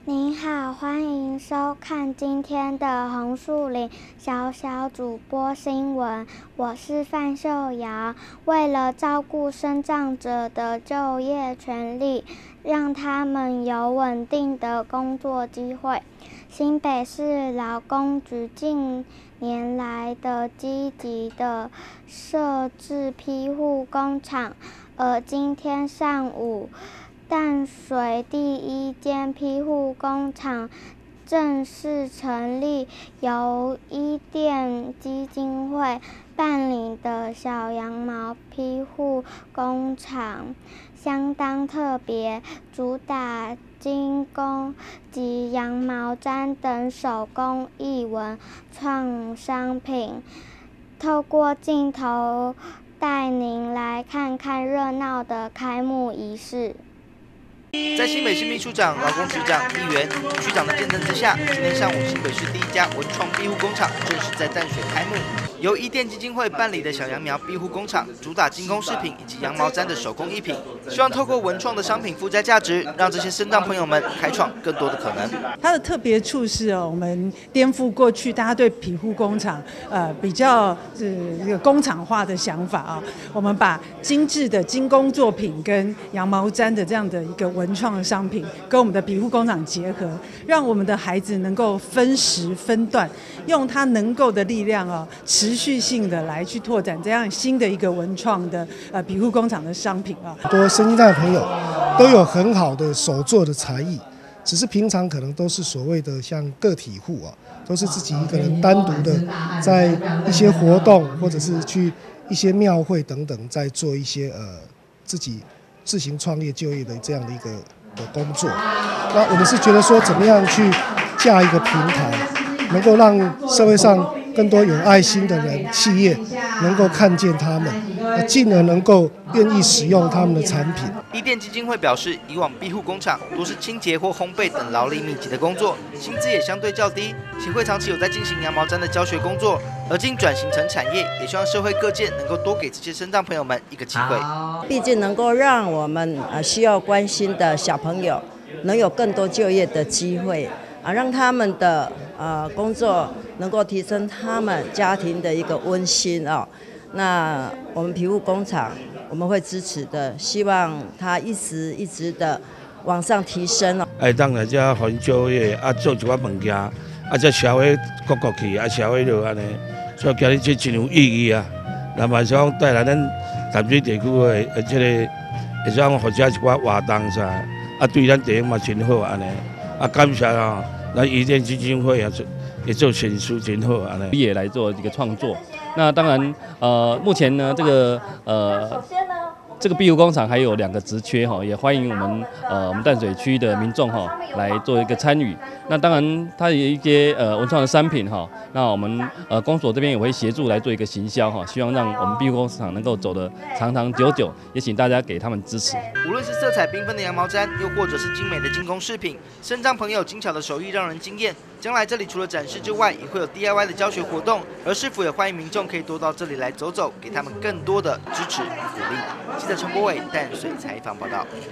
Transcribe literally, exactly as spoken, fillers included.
您好，欢迎收看今天的红树林小小主播新闻，我是范秀瑶。为了照顾身障者的就业权利，让他们有稳定的工作机会，新北市劳工局近年来的积极的设置庇护工厂，而今天上午，淡水第一间庇护工厂正式成立，由伊甸基金会办理的小羊毛庇护工厂，相当特别，主打金工及羊毛毡等手工艺文创商品。透过镜头带您来看看热闹的开幕仪式。 在新北市秘书长、劳工局长、议员、区长的见证之下，今天上午新北市第一家文创庇护工厂正式在淡水开幕。由伊甸基金会办理的小羊苗庇护工厂，主打精工饰品以及羊毛毡的手工艺品，希望透过文创的商品附加价值，让这些身障朋友们开创更多的可能。 它的特别处是哦，我们颠覆过去大家对庇护工厂呃比较是一个工厂化的想法啊、哦，我们把精致的精工作品跟羊毛毡的这样的一个文创的商品，跟我们的庇护工厂结合，让我们的孩子能够分时分段，用他能够的力量哦，持续性的来去拓展这样新的一个文创的呃庇护工厂的商品啊。 很多身心障的朋友都有很好的手作的才艺，只是平常可能都是所谓的像个体户啊，都是自己一个人单独的在一些活动或者是去一些庙会等等，在做一些呃自己自行创业就业的这样的一个的工作。那我们是觉得说，怎么样去架一个平台，能够让社会上更多有爱心的人、企业能够看见他们，进而能够愿意使用他们的产品。 伊甸基金会表示，以往庇护工厂多是清洁或烘焙等劳力密集的工作，薪资也相对较低。协会长期有在进行羊毛毡的教学工作，而今转型成产业，也希望社会各界能够多给这些身障朋友们一个机会。 毕竟能够让我们呃需要关心的小朋友能有更多就业的机会。啊，让他们的呃工作能够提升他们家庭的一个温馨哦。那我们庇护工厂我们会支持的，希望它一直一直的往上提升哦。 哎，当然这很就业啊，做一寡物件，啊，这社会各国去，啊，社会就安尼，所以今日这真有意义啊。那么想带来咱淡水地区的呃这个，会想或者一寡活动啥，啊，对咱地方嘛真好安尼。啊，感谢啊！那伊甸基金会也做也做选书真好啊， 也来做一个创作。那当然，呃，目前呢，这个呃，这个庇护工厂还有两个职缺哈，也欢迎我们呃我们淡水区的民众哈来做一个参与。那当然，它有一些呃文创的商品哈，那我们呃公所这边也会协助来做一个行销哈，希望让我们庇护工厂能够走得长长久久，也请大家给他们支持。 无论是色彩缤纷的羊毛毡，又或者是精美的精工饰品，身障朋友精巧的手艺让人惊艳。将来这里除了展示之外，也会有 D I Y 的教学活动，而市府也欢迎民众可以多到这里来走走，给他们更多的支持与鼓励。记者陈柏伟淡水采访报道。